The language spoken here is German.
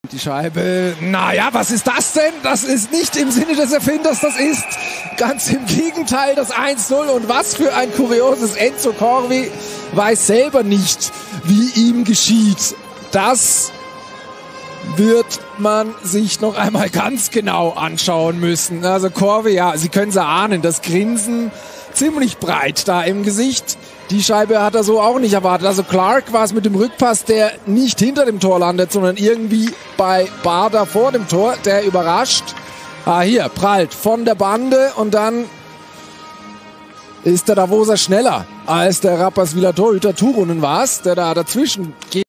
Die Scheibe, naja, was ist das denn? Das ist nicht im Sinne des Erfinders, das ist ganz im Gegenteil das 1:0. Und was für ein kurioses Enzo Corvi weiß selber nicht, wie ihm geschieht. Das wird man sich noch einmal ganz genau anschauen müssen. Also Corvi, ja, Sie können es erahnen, das Grinsen ziemlich breit da im Gesicht. Die Scheibe hat er so auch nicht erwartet. Also Clark war es mit dem Rückpass, der nicht hinter dem Tor landet, sondern irgendwie bei Bader vor dem Tor, der überrascht. Hier, prallt von der Bande und dann ist der Davoser schneller als der Rapperswiller Torhüter Turunen war es, der da dazwischen geht.